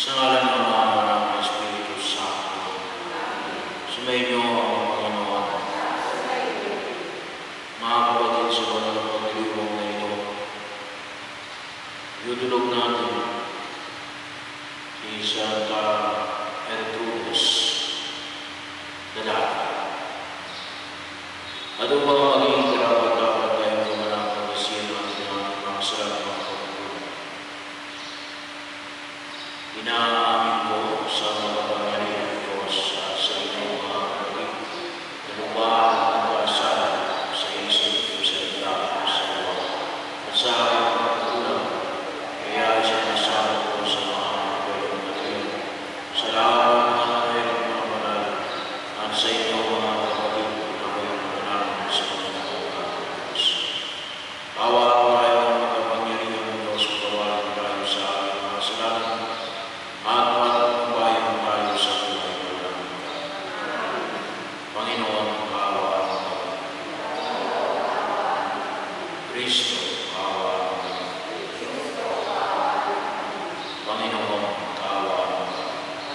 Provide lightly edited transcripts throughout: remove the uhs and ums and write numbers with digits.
Sa ngalan ng Ama ng Espiritu Santo. Sumainyo ang Panginoon. Mga kapatid, sa banal na pagdiriwang na ito, idudulog natin si Santa Gertrudis lalaki. At upang maging karapat-dapat tayo gumanap at isiyan natin ang ating mga kasalanan ng pagkukulang. Inaamin ko sa makapangyarihan ng Diyos at sa inyong mga kapatid na lumaan ang pagkasala sa isip, sa ilang, sa luwa, at sa aking pagkukulang. Kaya sinasabi ko sa mga kapatid natin, sa lahat ng mga kahit at mga banal, at sa inyong mga kapatid na may pananalig sa Panginoon natin Diyos. Kaawaan tayo ng makapangyarihan ng Diyos, patawarin tayo sa aking mga kasalanan, at magpapabayang tayo sa buhay na namin. Panginoon, kaawaan tayo. Kristo, kaawaan tayo. Panginoon, kaawaan tayo.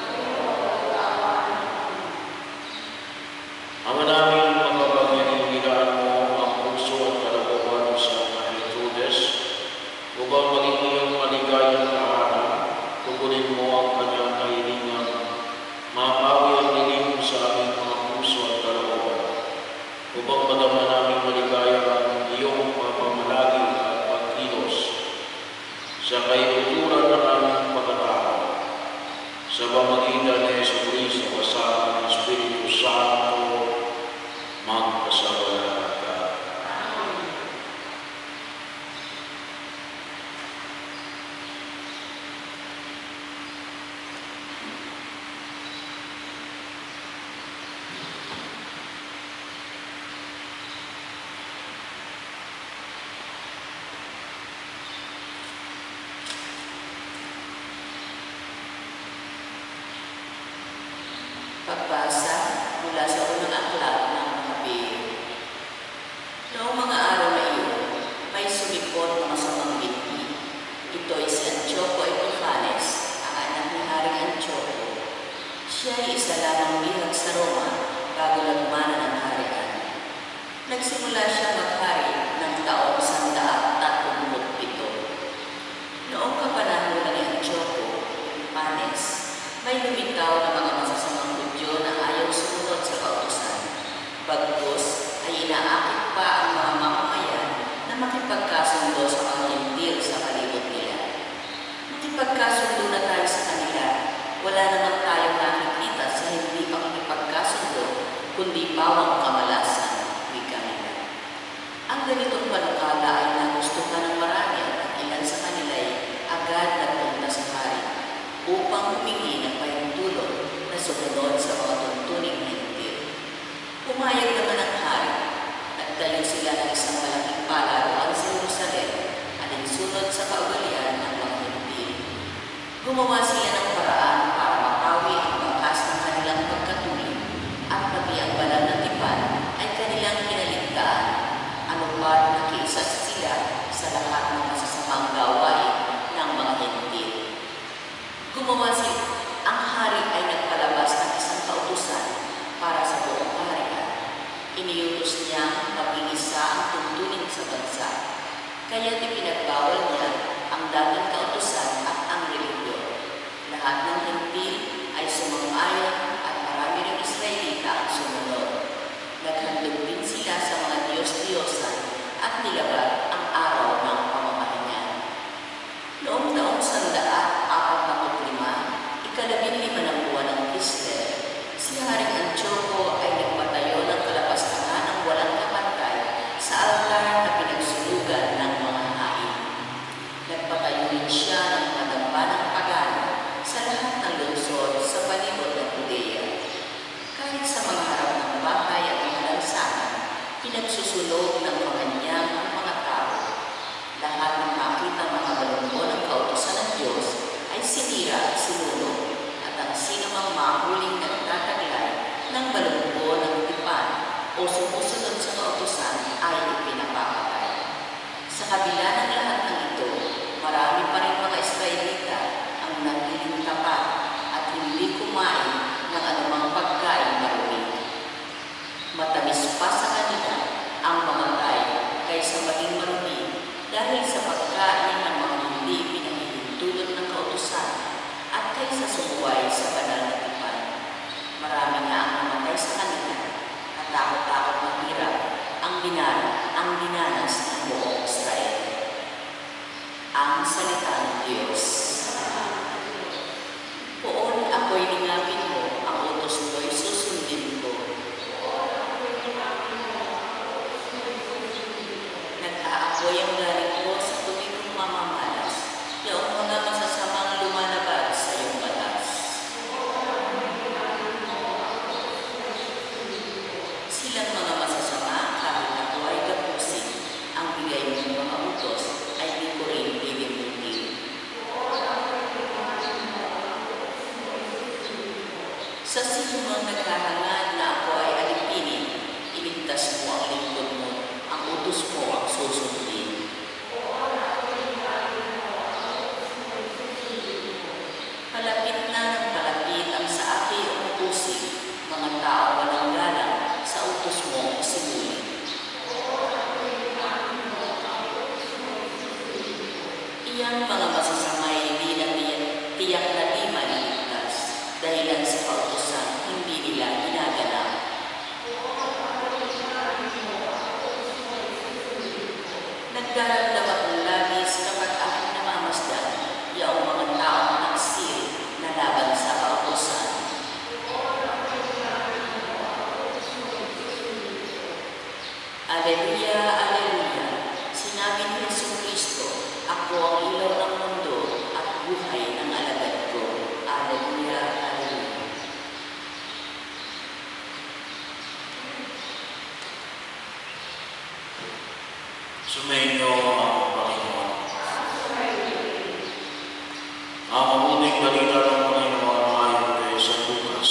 Ama namin, makapangyarihan mo ang puso at kalooban sa Gertrudis upang maging iyong maligayang tahanan. Tugunin mo ang kanyang kahilingan, mapawi ang dilim sa aming mga puso at kalooban, upang madama namin maligaya ang iyong pagmamalagi at pagkilos sa kaibuturan ng aming pagkatao. Sa pamagitan ni Jesucristo, kasama ng Espiritu Santo, magpasalamat ka. Pagbasa mula sa unang aklat ng mga Hebreyo. Noong mga araw na iyon, may sumipot na masamang binhi. Ito'y si Antioco Epiphanes, ang anak ni Haring Antioco. Siya ay isa lamang bihag sa Roma bago lagmanan ang harian. Nagsimula siya maghari ng taong 137. Noong kapanahunan ni Antioco Epiphanes, may lumitaw na mga masasamang Hudyo na ayaw sumunod sa kautusan. Bagkus ay inaakit pa ang mga mamamayan na makipagkasundo sa mga Hintil sa palibot nila. Makipagkasundo na tayo sa kanila. Wala naman tayong nakikita sa hindi makipagkasundo, kundi bawang kamalasan, wika nila. Ang ganitong panukala ay nagustuhan ng marami at ilan sa kanila ay agad nagpunta sa hari upang humingi ng pahintulot na sumunod sa mga tuntuning Hintil. Pumayag naman ang hari. Nagtayo sila ng isang malaking palaruan sa Jerusalem at nagsunod sa kaugalian ng mga Hintil. Gumawa sila ng paraan para mapawi ang bakas ng kanilang pagkatuli at pati ang banal na tipan ay kanilang kinaligtaan. Ano pa nakiisa sila sa lahat ng masasamang gawain ng mga Hintil. Gumawa sila. Ang hari ay nagpalabas ng isang kautusan para sa buong kaharian. Iniutos niya mag-iisa ang tuntunin sa bansa. Kaya't ipinagbawal niya ang dating kautusan at ang relihiyon. Lahat ng Hintil ay sumang-ayon at marami ring Israelita ang sumunod. Naghandog din sila sa mga Diyos-Diyosan at nilabag ang araw ng pamamahingan. Noong taong 145, ikalabinlima ng buwan ng Kislev, si Haring Antioco ay nagpatayo ng kalapastangan ng walang kapantay sa altar na pinagsulugan ng mga hain. Nagpatayo rin siya ng madamba ng pagano sa lahat ng lungsod sa palibot ng Judea. Kahit sa mga harap ng bahay at mga lansangan, pinagsusunog ng mga kanyang ang mga tao. Lahat ng makita mga balumbo ng kautusan ng Diyos ay sinira at sinunog, at ang sinumang mahuling nagtataglay ng balumbo ng tipan o sumusunod sa kautusan ay ipinapapatay. Sa kabila ng lahat ng ito, marami pa rin mga Israelita ang nagiging tapat dahil sa sumuway sa banal na tipan. Marami nga ang namatay sa kanila, katakot-takot ng hirap ang dinanas ng buong Israel. Ang salita ng Diyos. Poon ako'y ningapin mo, ang utos mo'y susundin ko. Nag-aapoy ang galing ko sa tuwing kong mamamalas, yaong mga masasamang lumalabas sa iyong batas. Silang mga masasama, kahit ako ay gapusin, ang bigay mong mga utos ay di ko rin lilimutin. Sa sinumang naghahangad na ako ay alipinin, iligtas mo ang lingkod mo, ang utos mo ang susundin. Palapit na ng palapit ang sa akin umuusig, mga tao walang galang, sa utos mo isinulin. Iyang mga masasamay hindi na tiyak na di maliligtas, dahilan sa kautusan hindi nila ginaganap. Nagdaramdam akong labis kapag aking namamasdan, yaong mga taong nagsiri na laban sa kautusan. Aleluya, aleluya, sinabi ni Jesucristo, ako ang ilaw ng mundo at buhay ng alagad ko. Aleluya, aleluya. Sumainyo ang Panginoon. Ang mabuting balita ng Panginoon ayon kay San Lucas.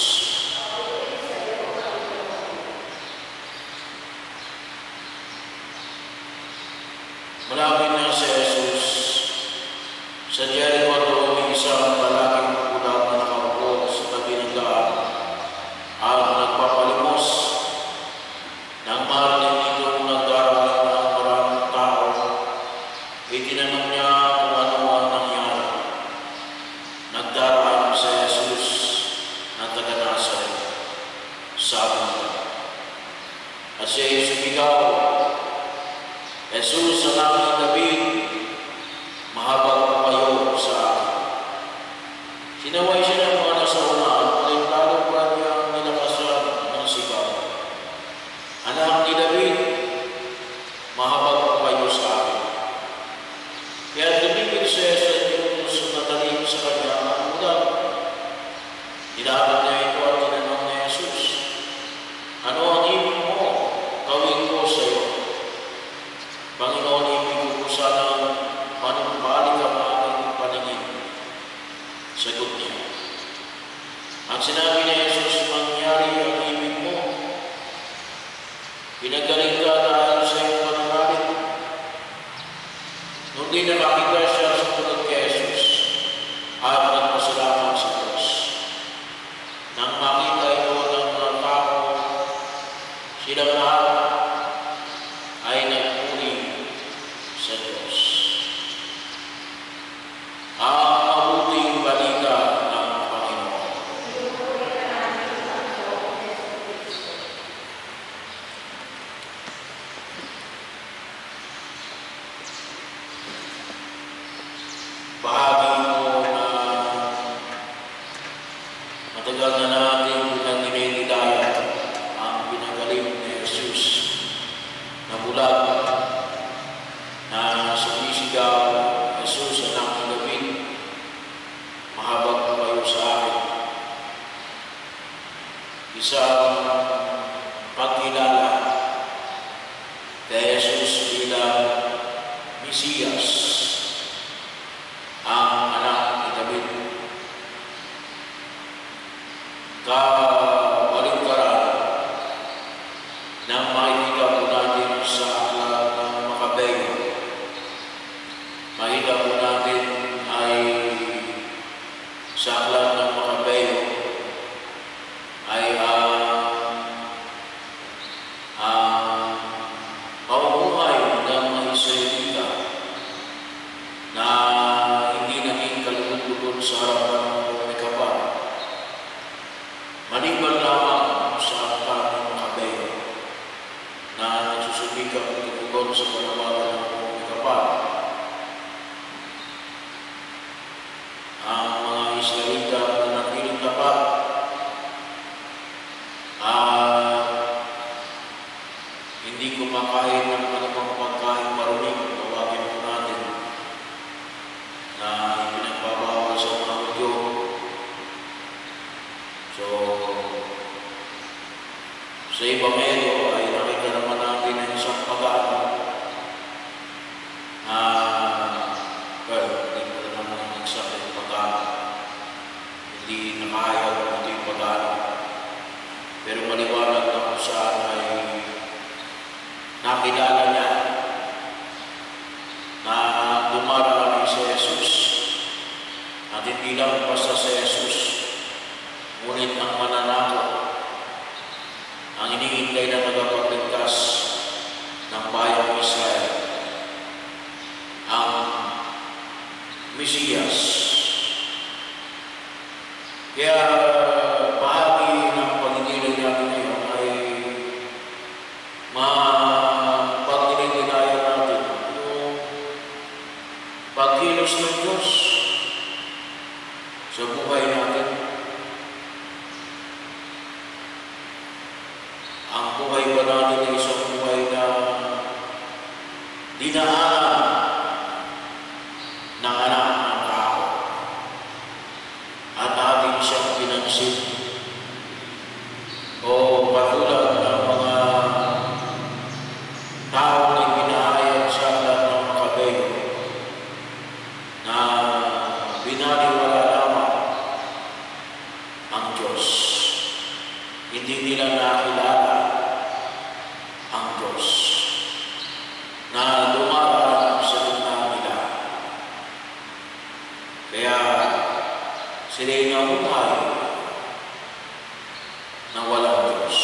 Malapit na si Jesus. Sa Jericho doon may isang lalaking magulang na nakaupo sa tabi ng daan at nagpapalimos. Nang marinig nitong nagdaraan ang maraming tao, itinanong niya kung ano ang nangyari. Nagdaraan si Jesus na taga-Nazaret, sabi niya. At siya sumigaw, Jesus, anak ni David, mahabag mo kayo sa akin. Sinaway siya ng mga nasaunaan, at lalo pa niya nilakasan ng sigaw. Anak ni David, mahabag mo kayo sa akin. Kaya tumigil siya sa Diyos na natalim sa kanya ang ulan. Hinabot niya ito at tinanong ni Jesus, ano ang ibig mo? Gawin ko sa iyo. Panginoon, ibig ko sanang manumbalik ang aking paningin. Sagot niya. Ang sinabi ni Jesus, mangyari ang ibig mo. Pinagaling ka dahil sa iyong pananalig. Nung di nakakita siya sa tulad kay Jesus, at nagpasalamat sa Diyos. Nang makita ito ng mga tao, silang lahat ay nagpuri sa Diyos. Ang mabuting balita ng Panginoon. Bahagi mo na matagal na natin bilang inilidayat ang pinagaling ni Jesus na bulag na sumisigaw, Jesus, anak ni David, mahabag mo kayo sa akin. Isang pagkilala kay Jesus bilang Mesiyas, ang anak ni David. Kabaligtaran nang makikita po natin sa aklat ng Makabeyo. Makikita po natin ay sa aklat ng Makabeyo ay pamumuhay ng mga Israelita na hindi naging kalugod-lugod sa harapan ng Israelita na napiling tapat at hindi kumakain ng anumang pagkain maruming, tawagin po natin, na ipinagbabawal sa mga Hudyo. So, sa Ebanghelyo ay nakita naman natin ang isang pagano na hindi ko naman ang exact yung pagano. Hindi nakahayag kung ito yung pagano. Pero maliwanag na kung saan ay nakilala niya na dumaraan si Jesus at hindi lang basta si Jesus, ngunit ang mananako, ang hinihintay na tagapagligtas ng bayang Israel, ang Mesiyas. Kaya bahagi ng pagigilid natin ngayon ay pagdiniginaya natin yung pagkilos ng Diyos sa buhay natin. Ang buhay ba natin ay isang buhay na dinaanan ng anak ng tao at ating siyang pinansin, o katulad ng mga tao na pinahayag sa alat ng Makabeyo na binaliwala lamang ang Diyos. Hindi nila nakilala ang Diyos na dumaraan sa gitna nila. Kaya sila'y namuhay na walang Diyos.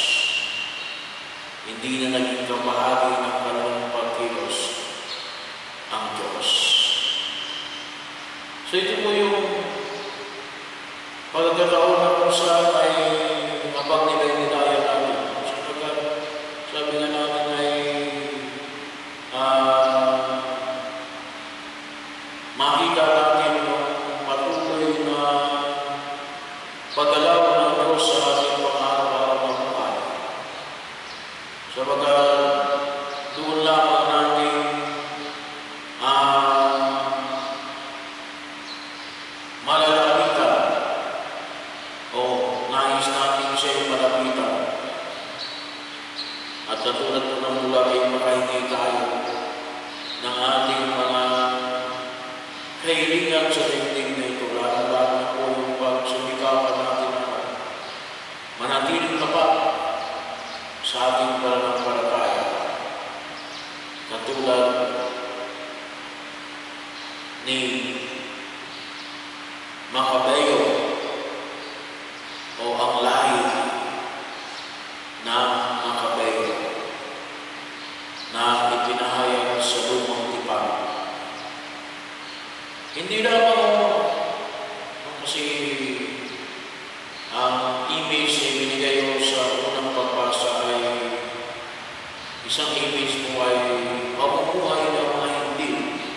Hindi na naging kabahagi ng kanilang pagkilos ang Diyos. So ito po yung pagkakataon na kung saan ay mapagnilaynilaya natin. Sapagkat sabi nga natin ay makita natin yung patuloy na paggalaw ng Diyos sa ating pang-araw-araw ng buhay. Sapagkat doon lamang natin malalapitan o nais natin siya'y malapitan. At katulad po ng mula ay makahingi tayo ng ating mga kahilingan sa tingting na ito, lalo-lalo na po yung pagsumikapan natin na manatiling tapat sa ating pananampalataya. Katulad ni Makabeyo o ang lahi ng Makabeyo na ipinahayag sa lumang tipan. Hindi lamang kasi ang image na ibinigay mo sa unang pagbasa ay isang image mo ay pamumuhay ng mga hindi.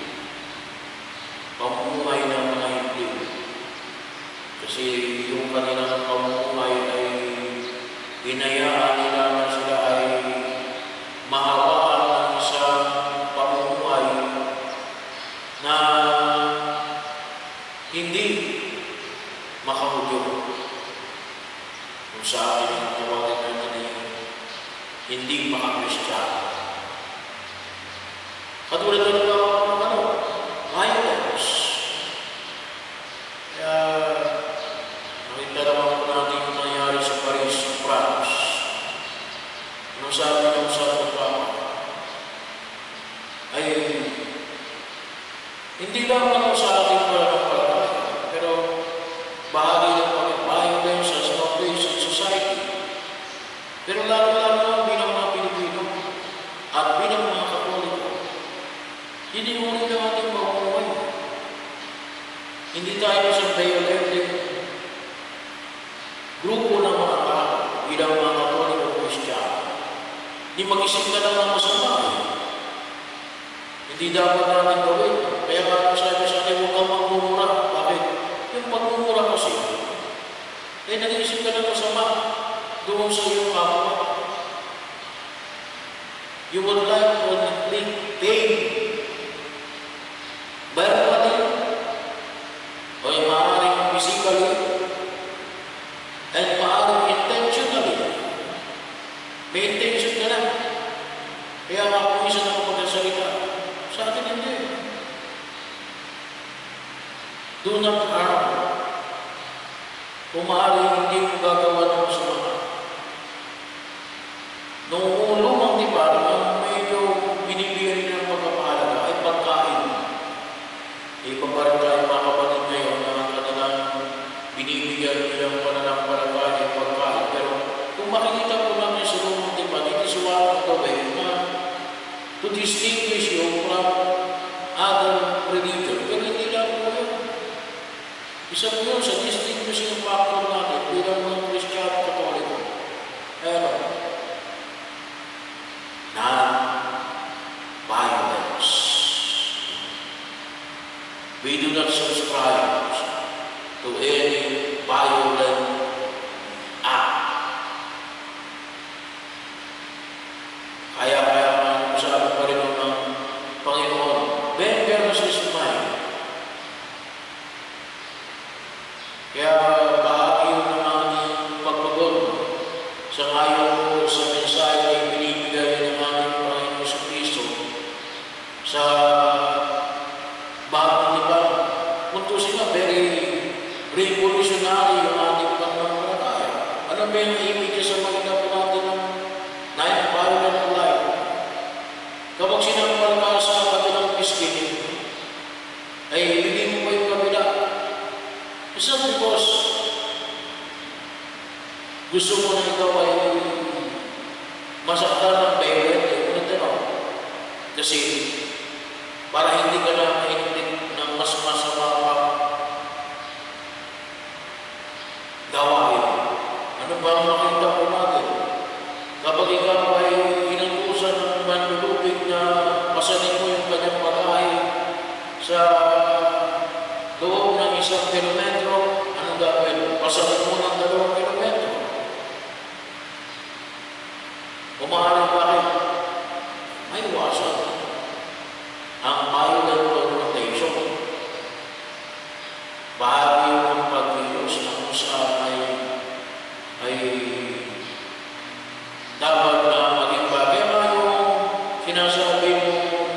Pamumuhay ng mga hindi. Kasi yung kanilang pamumuhay ay hinayaan nila na sila ay mahawaan ng isang pamumuhay na hindi makahudyo. Kung sa atin ang tawagin natin ay hindi makakristiyano. Katulad na ng violence. Kaya nakita naman po natin yung nangyari sa Paris, France. Anong sabi ng sa Papa? Ay hindi lamang sa ating pananampalataya, pero bahagi ng pag-violence sa mga place in society. Pero lalo-lalo bilang mga Pilipino at bilang mga Katoliko, hindi ngunit ang ating pamumuhay. Hindi tayo sa violent grupo ng mga tao bilang mga Katoliko o Kristiyano. Hindi mag-isip na lang ng masama. Hindi dapat natin gawin. Kaya nga sabi sa akin, huwag kang magmumura. Bakit? Yung pagmumura mo sa iyong kapwa. You would like to inflict pain. Verbally, o maaaring physically, and maaaring intentionally. May intention ka lang. Kaya nga kung isa na magkasalita, sa atin hindi. Do not harm. Kung maaaring hindi mo gagawa ng masama. Noong lumang tipan, ang medyo binibigyan ng pagpapahalaga ay pagkain. Iba pa rin tayo mga kapatid ngayon na kanilang binibigyan nilang pananampalataya ay pagkain. Pero kung makikita po namin sa lumang tipan, it is one of the way na to distinguish you from other religion. Pero hindi lang po yun. Isa po yun sa distinguishing factor natin bilang mga Kristiyano Katoliko. Pero, non-violence. We do not subscribe to any violent act. Kaya sabi pa rin ng Panginoon, vengeance is mine. Kaya bahagi yun ng aming pagbagon sa ngayon sa mensahe na ibinibigay ng aming Panginoon sa Kristo sa bagong tipan. Puntusin na, very revolutionary yung ating pananampalataya. Ano ba yung ibig sa maganda po natin ng non-violent life? Kapag sinampal ka sa kabilang piskin, ay hindi mo ba yung kabila? It's not because gusto mo na ikaw ay masaktan ng violent, kasi para hindi ka na mahintik ng mas masama pa gawain. Ano ba ang makita po natin? Kapag ikaw ay inutusan ng manlulubig na pasanin mo yung kanyang pagkain sa loob ng 1 kilometro, anong gagawin? Pasanin mo ng 2 kilometro. Umaharap bakit? May iwasan ang violent confrontation. Bahagi ng pagkilos na kung saan ay dapat na maging bagay. Kaya yung sinasabi mo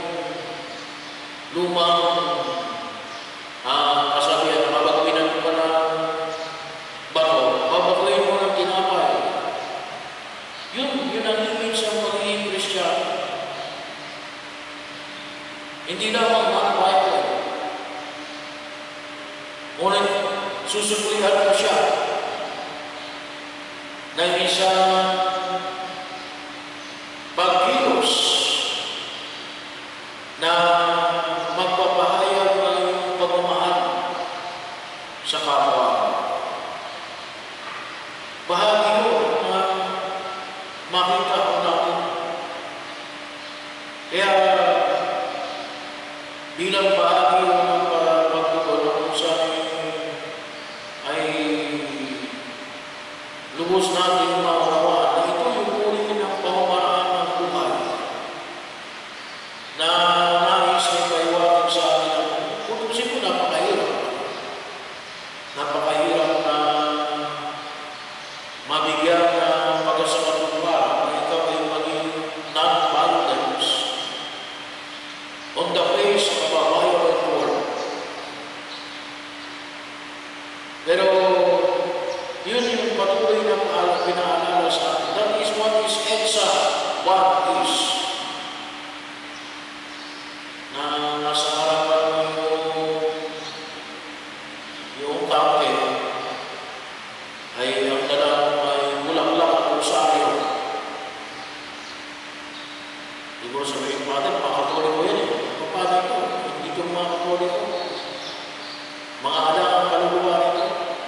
lumang kasabihan, mabagwinan mo pa ng bato, babagwin mo ng tinapay. Yun ang image sa pagiging Kristiyano. Hindi lamang non-violent. Ngunit susuplihan mo siya ng isang pagkilos na magpapahayag ng iyong pagmamahal sa kapwa. Bahagi yun na makita ko natin. Kaya bilang bahagi yun ng pagkukulang kung saan ay lubos natin maunawaan na ito yung uri ng pamamaraan ng buhay na nais ay paiwanan sa atin. Kung ko napakahirap. Napakahirap na mabigyan ng pagkasakatumpara na ikaw ay maging non-violence on the face of a violent world. Pero yun yung patuloy na pinaalala sa atin. That is what is EDSA. What is? Na nasa harapan yung kape ay ang dalang ay bulaklak at rosaryo. Siguro sabihin natin, mga Katoliko yan eh. Paano ito? Hindi ito mga Katoliko. Mga alang kaluluwa nito.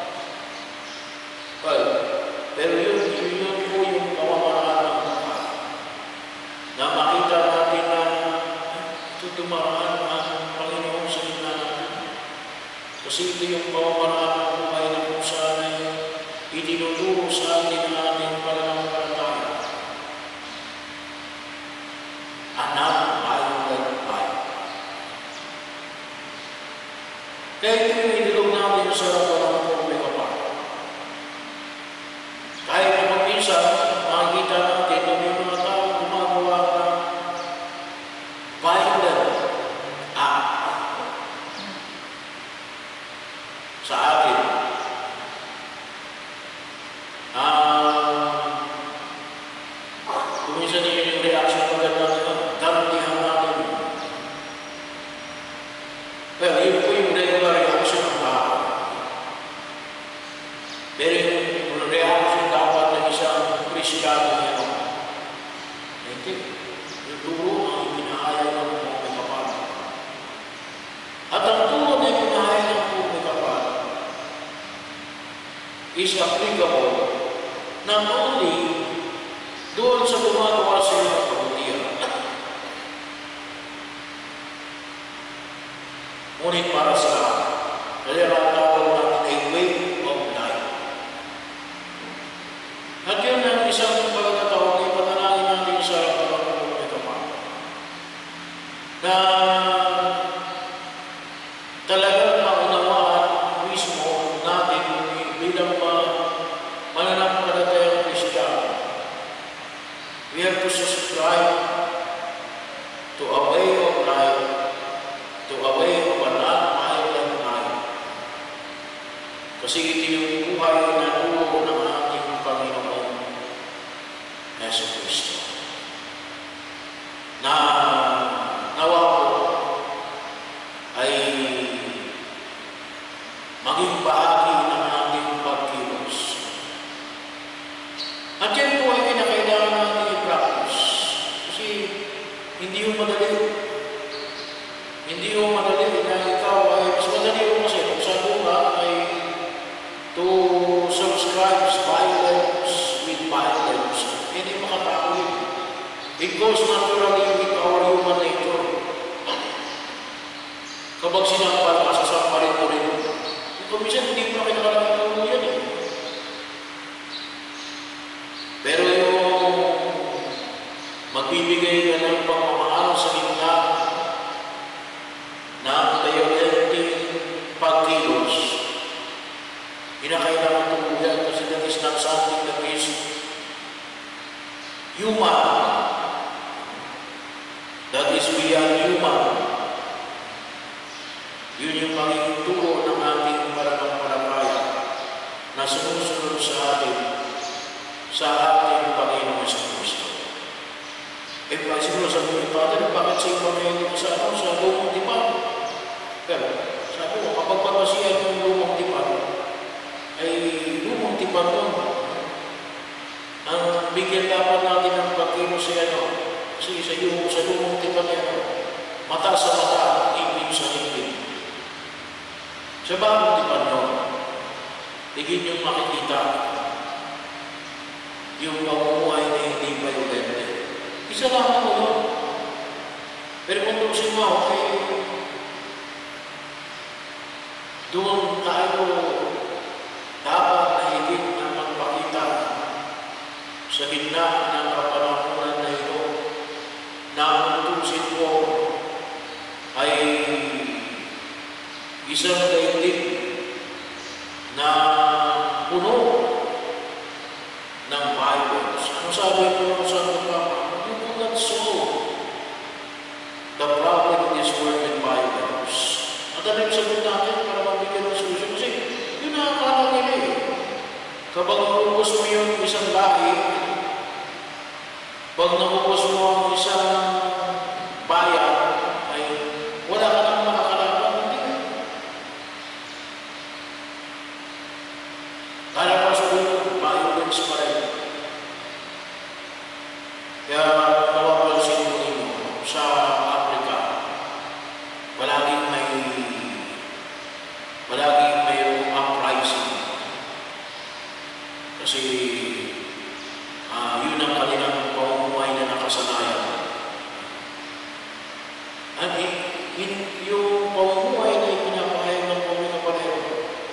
Well, pero yun po yung pamamaraan ng buhay. Na makita natin na ito tumaraan ang Panginoon sa gitna natin. Kasi ito yung pamamaraan ng buhay na kung saan ay itinuturo sa atin na ating pananampalataya. Kaya ito yung idulog natin sa harapan ng may kapal. Kahit na minsan, makikita natin na may mga tao gumagawa ng violent act sa atin. Kung minsan yun yung reaction maganda natin, garantihan natin. Well, yun po yung regular reaction ng tao. Pero yung reaction dapat ng isang Kristiyano yan. Hindi. Yung turo ang pinahayag ng may kapal. At ang turo na pinahayag ng may kapal is applicable not only doon sa gumagawa sa iyo ng kabutihan. Ngunit para sa lahat, kaya natawag natin ay way of life. At yun ang isang pagkakataon ay panalangin natin sa harapan ng may kapal. Na talagang maunawaan mismo natin bilang mananampalatayang Kristiyano. We have to subscribe to a way of life, to a way of a non-violent life. Kasi ito yung buhay na turo ng ating Panginoon Yesu Cristo. Na nawa po ay maging bahagi ng ating pagkilos. At yan po ay kinakailangan natin i-practice. Kasi hindi yung madali. Hindi yung madali na ikaw ay mas madali yung kasi kung sabi ba ay to subscribe violence with violence. Hindi makatao yun. It goes naturally with our human nature. Kapag sinampal ka, sasampalin mo rin. Kung minsan hindi mo na kinakalaman mo yan eh. Pero yung magbibigay ka ng pagmamahal sa gitna ng violent pagkilos, kinakailangan tuluyan kasi that is not something that is human. That is beyond human. Yun yung magiging turo ng ating pananampalataya na sumusunod sa ating Panginoon sa Kristo. Siguro sabi ni Father, bakit si Panginoon sa lumang dipan? Pero sabi ko, kapag papasiyan yung lumang dipan, ay lumang dipan doon. Ang bigyan dapat natin ng pagkilos sa kasi sa lumang dipan mata sa mata, ipin sa ipin. Sa bagong dipan yun, tigin yung makikita yung pamumuhay na hindi violent. Isa lang ako doon. Pero kung tusin mo ako, doon tayo dapat na higit na magpakita sa gitna ng kapanahunan na ito na ang tusin mo ay isang daigdig na puno ng violence. Ano sabi ko ng Santo Papa? You do not solve the problem in this world with violence. At ano yung sagot natin para mabigyan ng solusyon? Kasi yun na akala nila eh. Kapag nakupos mo yung isang lahi, pag nakupos mo ang isang bayan, ay wala ka nang makakalaban. Hindi ka. Kaya pa sa ulo, violence pa rin. Kaya nawapansin mo ninyo sa Africa, palaging may uprising. Kasi yun ang kanilang pamumuhay na nakasanayan. At yung pamumuhay na ipinapahayag ng Panginoon Panero,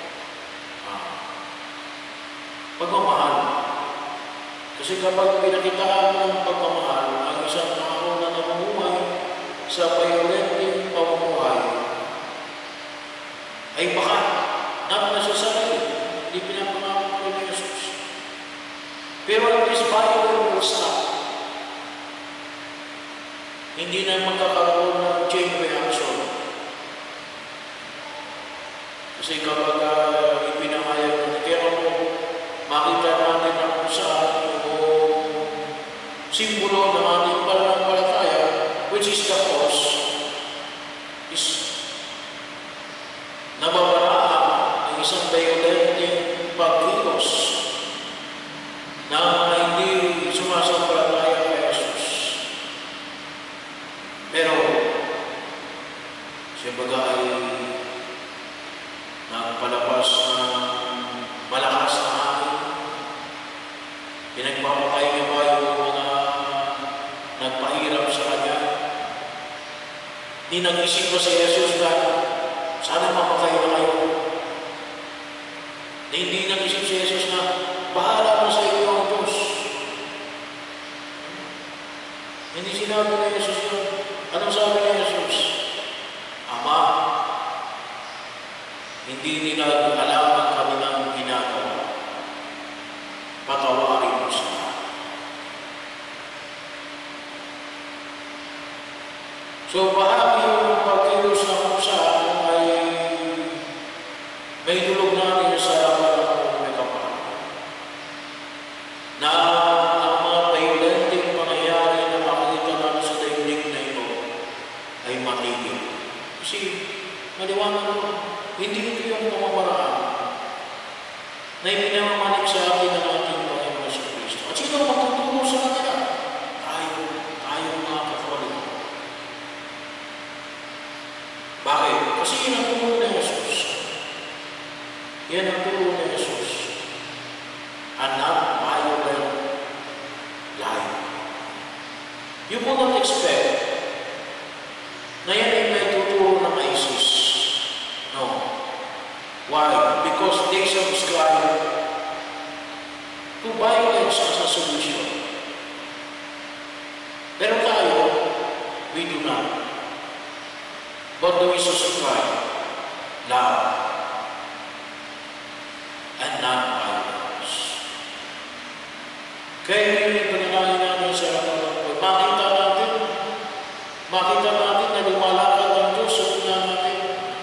pagmamahal. Kasi kapag pinakitaan mo ng pagmamahal, ang isang tao na namumuhay sa violenteng pamumuhay, ay ay baka not necessarily, hindi pinapangako ni Jesus. Pero at least Bible will stop. Hindi na magkakaroon ng chain reaction. Kasi kapag ipinahayag natin, kaya kung makita natin na kung saan yung simbolo ng ating pananampalataya, which is the cross, is nababaraan ng isang violenteng pagkilos na hindi sumasampalataya kay Jesus. Pero, siya bagay nagpalabas ng malakas na hangin. Pinagpapatay niya ba yung mga nagpahirap sa kanya? Hindi nag-isip ba si Jesus na sana mapatay na kayo? Hindi nag-isip si Jesus na bahala mo sa iyo ang Diyos. Hindi sinabi ni Jesus yun. Anong sabi ni Jesus? Ama, hindi nila alam ang kanilang ginagawa. Patawarin mo sila. So, bahagi yung pagkilos na kung saan ay may tulog natin sa may kapal. Na ang mga violenteng pangyayari na makikita natin sa daigdig na ito ay matigil. Kasi, maliwanag ko, hindi ito yung pamamaraan na ipinamamanik sa atin ng ating Panginoon sa Kristo. At sino magtutulong sa kanila? Tayo mga Katoliko. Bakit? Kasi yan ang tulong ni Jesus. Yan ang tulong ni Jesus. And not violent life. You will not expect na yan ay may tutulong ng ISIS. No. Why? Because they subscribe to violence as a solution. Pero tayo, we do not. What do we subscribe? Love and not violence. Kaya yung panalangin namin sa makita natin na lumalakad ang Diyos sa una natin.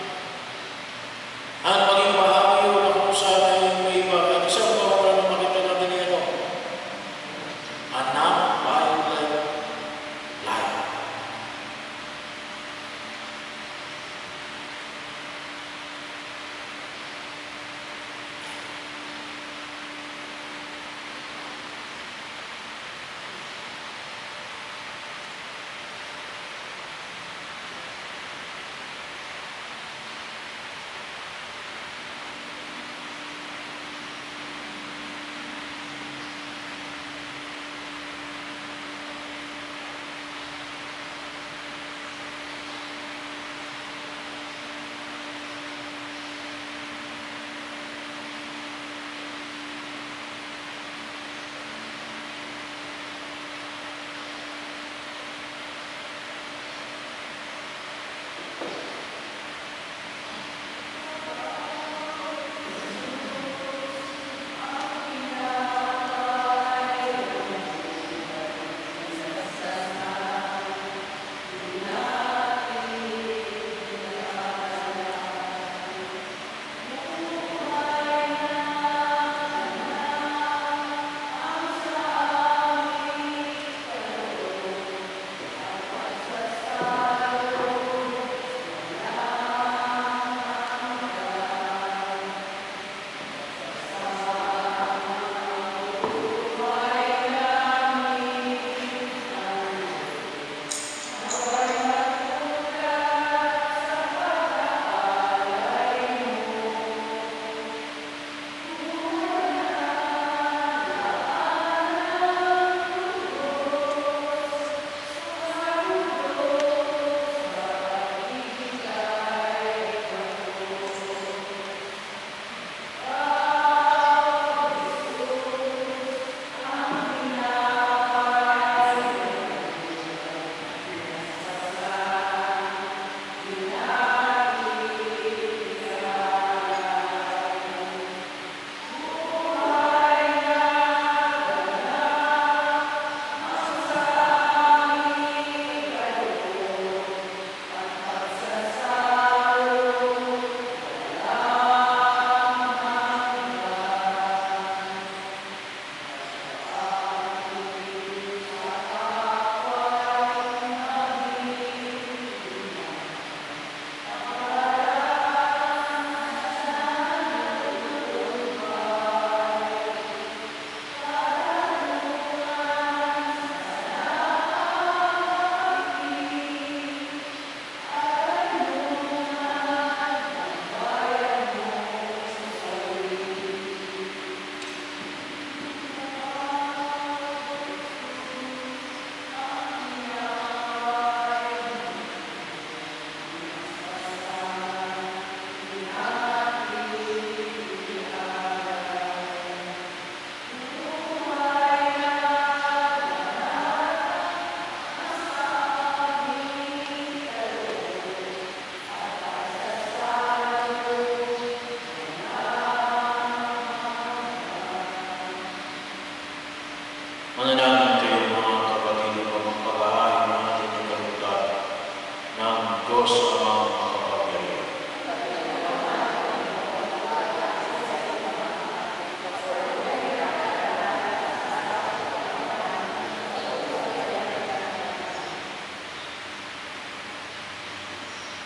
At maging bahagi yun na kung saan ay may iba. At isang pawala na makita natin ito. A non-violent life.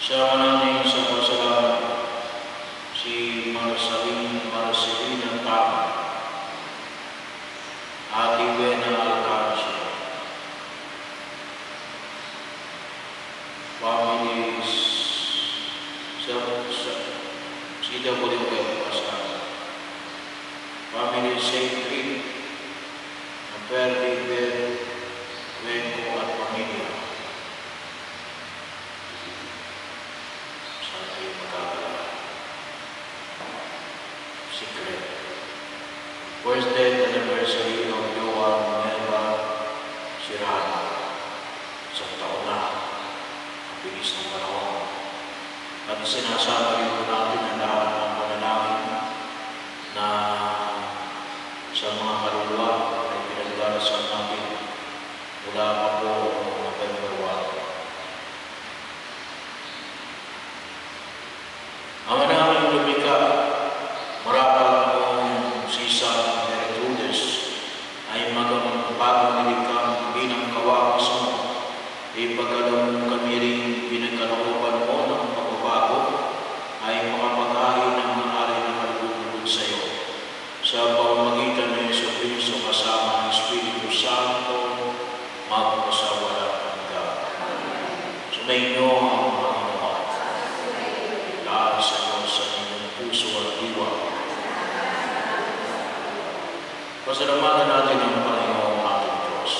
Sama namin sa pasalamat si Marcelina Tama, Ate Wena Alcancio, families sa CWF Pascal, family St. Rick, Perdi Wenko at pamilya. Saan kayo magkakala? Secret. First death anniversary of Joan Melba Sirano. Isang taon na. Ang bilis ng panahon. At sinasama rin po natin ang lahat ng panalangin na sa mga kaluluwa na pinagdarasal natin mula pa po November 1. Ang namin lumika, marapal noong si San Gertrudes ay bagong nilikang bilang kawakis mo, ipagkalang kami rin pinagkalooban mo ng pagbabago ay makapaghain ng maaari na kalugod sa iyo. Sa pamamagitan ng Jesucristo kasama ng Espiritu Santo, magpasawalang hanggan. Sumainyo ang Panginoon. Lahat sa Diyos sa inyong puso at diwa. Pasalamatan natin ang Panginoon ating Diyos.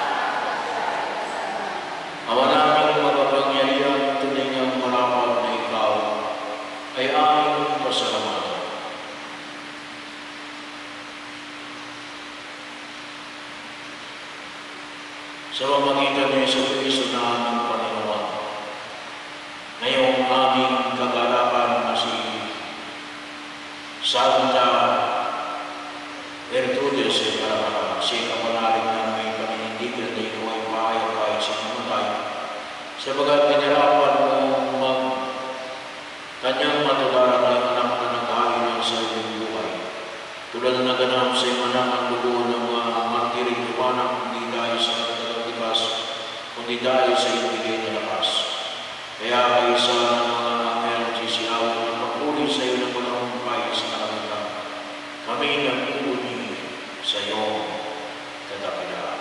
Awa namin makapangyarihan tunay ng marapat na ikaw ay aming pasalamatan. Sa pamamagitan ng Jesucristo na aming Panginoon, ngayong aming kagalakan na si Santa Gertrudes ay parang siya kapanalig na may paninindigan na ikaw ay mahayag kahit sa mamatay. Sabagat pinarapan mo kanyang matularan ay anak na naghahilan sa iyong buhay. Tulad na naganap sa iyong anak ang dugo ng mga martiring lumanang hindi dahil sa katagatigas, kundi dahil sa iyong bigay na lakas. Kaya kaisa ng mga anghel sisiyaw na magpuli sa iyo ng walang humpay sa kalangitan. Kami nag-uuni sa iyong kadakilaan.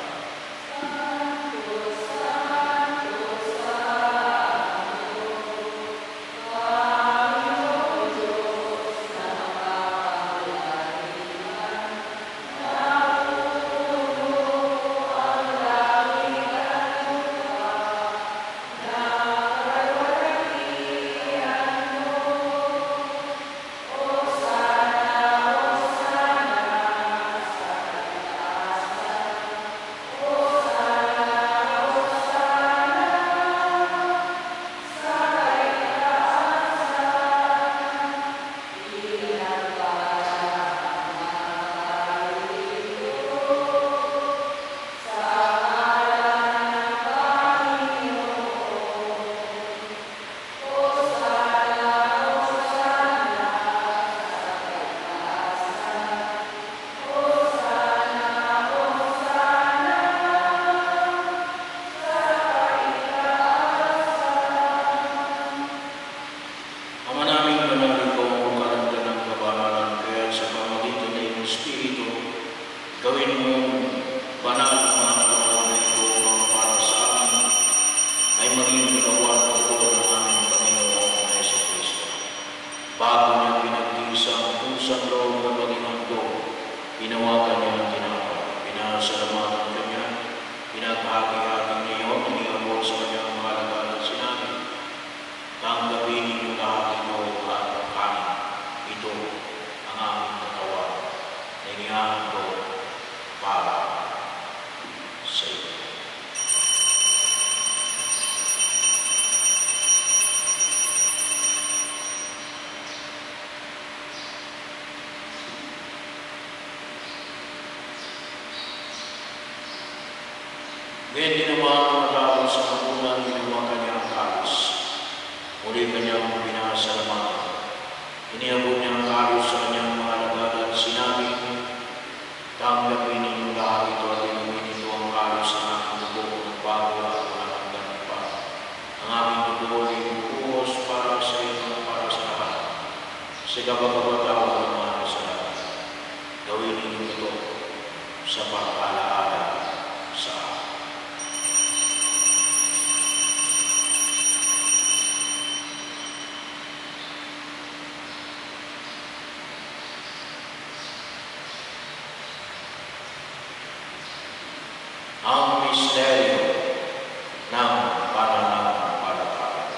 Ngayon ginawa matapos sa kapunan, ginawa kanya ang kalis. Muli kanyang pinasalamatan. Iniabot niya ang kalis sa kanyang mga alagad at sinabi, tanggapin ninyo lahat ito at inumin ninyo ang kalis sa aking dugo ng bago at walang hanggan pa. Ang aming dugo ay bubuhos sa kapagpapatawad ng mga kasalanan. Gawin ninyo ito sa pag-alaala sa akin. Ang misteryo ng pananampalataya.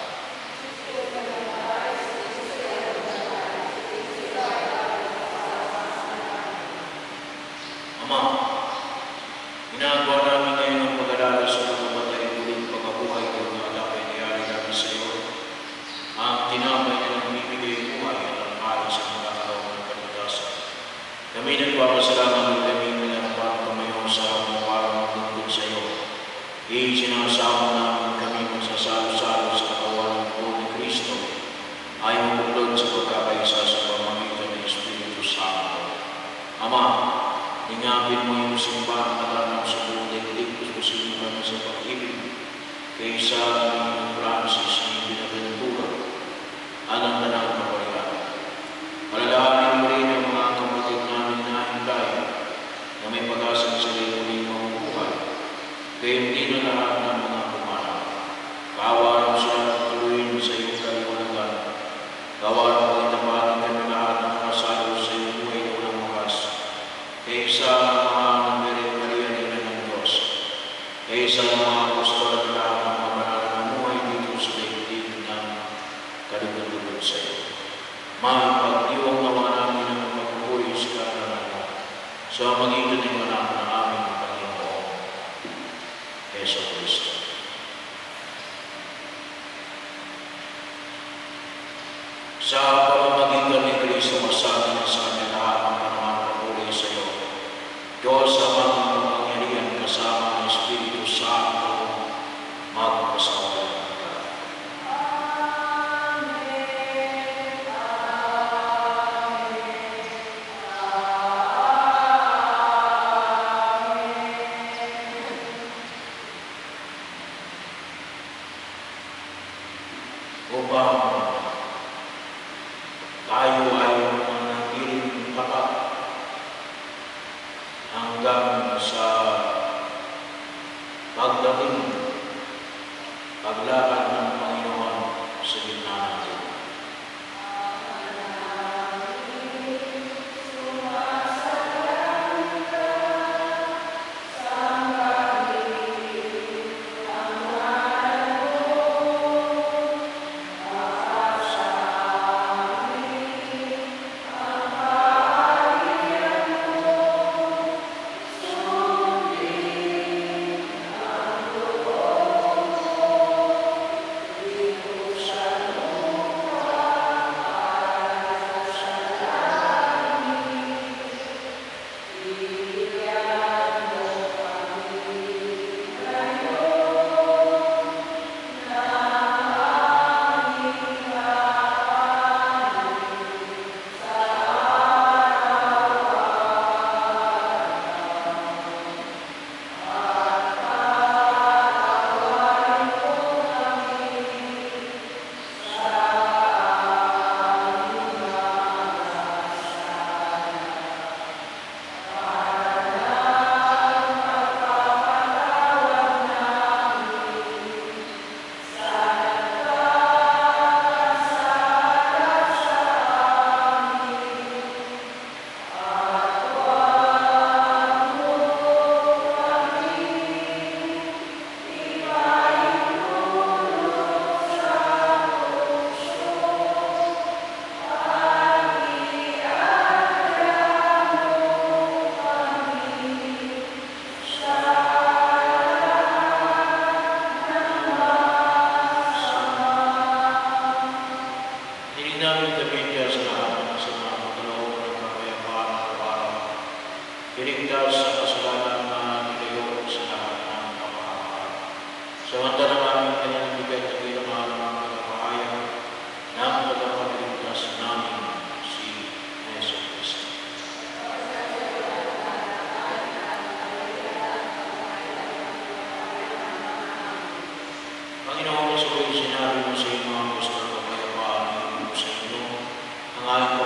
Ama, ginagawa namin ngayon ang pag-alala sa pagkamatay ulit pagkabuhay ko na dapat nangyari namin sa iyo. Ang tinapay na nagbibigay buhay at ang alis sa mga araw ng kaligtasan. Kami nagpapasalamat at kami minanapan tumayo sa mga parang maglingkod sa iyo. Isinasama namin kami magsasalo-salo sa katawan ng buo ni Kristo ay mabuklod sa pagkakaisa sa pamamagitan ng Espiritu Santo. Ama, ingapin mo yung simbahan at alam sa buong daigdig kung posibleng sa pag-ibig kaysa ng Francis ni Binaventura at ang Tanang Kaparian. Palalahanin mo rin ang mga kapatid namin na hintay na may pag-asang sila uling mamubuhay. Kaya hindi na lahat ng mga pumanaw. Kaawaan mo sila patuloyin sa iyong kaliwanagan. Kaawaan mo itapatin kami lahat ng kasalo sa iyong buhay na walang wakas. Kaysa mga nagmeri-merian ng Diyos. Kaysa mga apostol at lahat ng mga banal na buhay dito sa daigdig ng kalugod-lugod sa iyo. Pag-iwang nawa namin ang pagpupuri sa kanalan mo sa magitan ng anak na aming Panginoon, Yesu Kristo. Sa pamamagitan ni Kristo, masabi na sa amin lahat ang panamang-papuri sa iyo. Diyos amang makapangyarihan kasama ng Espiritu Santo, magpasawalan. Upang tayo ay manatiling tapat hanggang sa pagdating, paglakad ng Panginoon sa gitna natin. Iligtas sa kasalanan na nilayo sa lahat ng kapahamakan. Samantalang aming pinanibigay at kinamahal ng pagkakahayag ng pagkakaligtas namin si Yesu Kristo. Panginoon, sabay sinabi mo sa iyong mga gusto ng kapayapaan sa inyo, ang aming